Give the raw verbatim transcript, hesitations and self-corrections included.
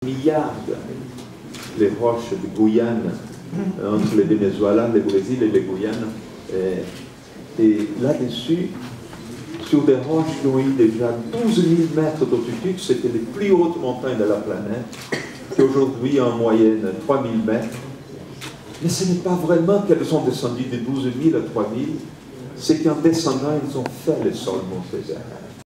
milliards les roches de Guyane, entre le Venezuela, le Brésil et le Guyane. Et, et là-dessus, sur des roches qui ont eu déjà douze mille mètres d'altitude, c'était les plus hautes montagnes de la planète, qui aujourd'hui en moyenne trois mille mètres. Mais ce n'est pas vraiment qu'elles sont descendues de douze mille à trois mille, c'est qu'en descendant, ils ont fait le sol Mont-Césaire.